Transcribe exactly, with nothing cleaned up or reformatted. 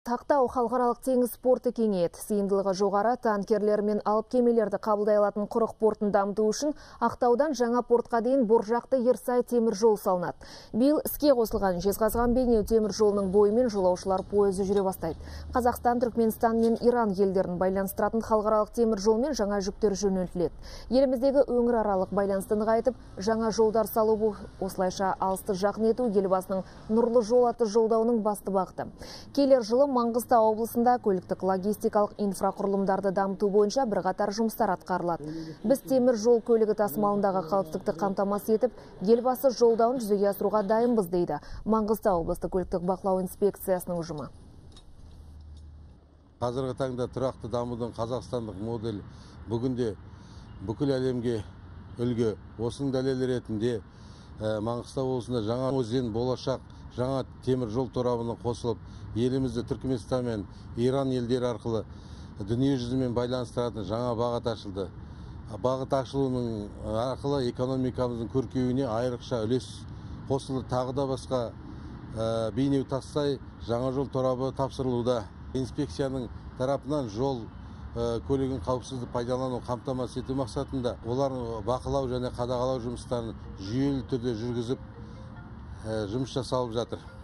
Тақтау халықаралық теңіз порты кеңейеді. Сыйымдылығы жоғары танкерлер мен алып кемелерді қабылдай алатын құрық портын дамыту үшін Ақтаудан жаңа портқа дейін Боржақты Ерсай темір жол салынады. Биыл іске қосылған Жезқазған Бейнеу темір жолының бойымен жолаушылар пойызы жүре бастайды. Қазақстан, Түркменстан мен Иран елдерін байланыстыратын халықаралық темір жолмен жаңа жүктер жөнелтіледі. Еліміздегі өңіраралық байланысты нығайтып, жаңа жолдар салу, осылайша алысты жақын ету елбасының нұрлы жол атты жолдауының басты бағыты. Келер жылы Маңғыстау облысында көліктік логистикалық инфрақұрылымдарды дамыту бойынша бірқатар жұмыстар атқарылады. Біз темір жол көлігі тасымалындағы қауіпсіздікті қамтамасыз етіп, елбасы жолдауын жүзеге асыруға дайынбыз дейді Маңғыстау облыстық көліктік бақылау инспекциясының ұжымы. Қазіргі таңда тұрақты дамудың қазақстандық модель бүгінде бүкіл әлемге үлгі. Осының дәлелі ретінде Маңғыстау облысында жаңа өзен болашақ жаңа темір жол торабының қосылып, елімізді Түркменстан мен Иран елдері арқылы дүние жүзімен байланыстыратын жаңа бағыт ашылды. Бағыт ашылуының арқылы экономикамыздың көркеюіне айрықша үлес қосылды. Тағы да басқа Бейнеу Тассай жаңа жол торабы тапсырылуда. Инспекцияның тарапынан жол көлігін қауіпсіздік пайдалану қамтамасыз ету мақсатында олар бақылау және қадағалау жұмыстарын жүйелі түрде жүргізіп жұмыс жасалып жатыр.